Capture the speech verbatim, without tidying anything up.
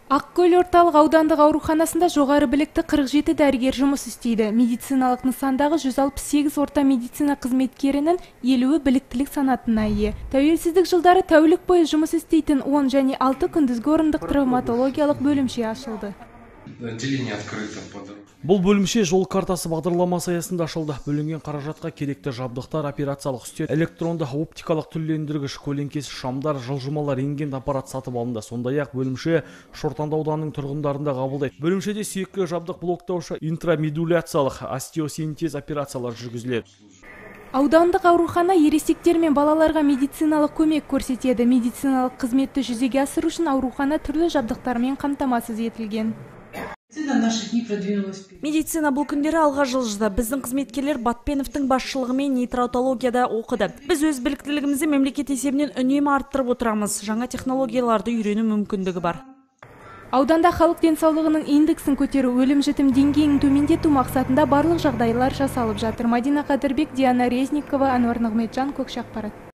Ақкөл орталық аудандық ауруханасында жоғары білікті қырық жеті дәрігер жұмыс істейді. Медициналық нысандағы жүз алпыс сегіз орта медицина қызметкерінің елуі біліктілік санатына ие. Тәуелсіздік жылдары тәулік бойы жұмыс істейтін он және алты күндізгі орындық травматологиялық бөлімше ашылды. Отделение открыто. Бұл бөлімше жол картасы бағдарламасы аясында ашылды. Бөлінген қаражатқа керекті жабдықтар, операциялық үстел, электронды оптикалық түрлендіргіш, көлеңкесі, шамдар, жылжымалар, рентген аппарат сатып алынды. Сондай-ақ бөлімше Шортанды ауданының тұрғындарында қабылдайды. Бөлімшеде сүйекке жабдық блоктаушы интрамедуляциялық остеосинтез операциялар жүргізіледі. Аудандық аурухана ересектер мен балаларға медициналық көмек көрсетеді. Медициналық қызметті жүзеге асыру үшін аурухана түрлі жабдықтармен қамтамасыз етілген. Медицина бұл күндері алға жылжыды. Біздің қызметкерлер Батпеновтың басшылығымен нейротологияда оқыды. Біз өз біліктілігімізді мемлекет есебінен үнемі арттырып отырамыз. Жаңа технологияларды үйрену мүмкіндігі бар. Ауданда халық денсаулығының индексін көтеру, өлім-жітім деңгейін төмендету мақсатында барлық жағдайлар жасалып жатыр. Мадина Қадырбек, Диана Резникова, Ануар Нығметжан, Көкшақпарат.